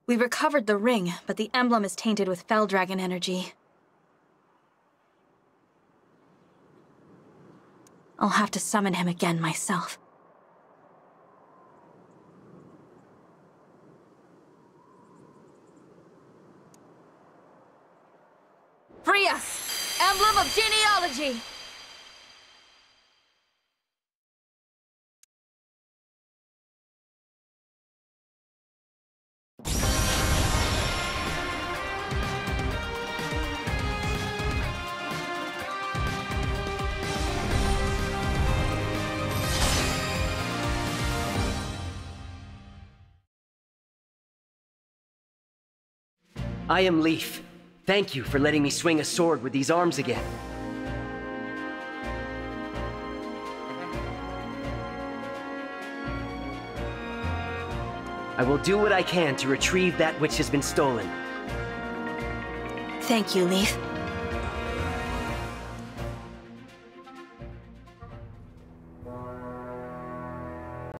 We recovered the ring, but the emblem is tainted with Fell Dragon energy. I'll have to summon him again myself. Free us! Emblem of Genealogy! I am Leif. Thank you for letting me swing a sword with these arms again. I will do what I can to retrieve that which has been stolen. Thank you, Leif.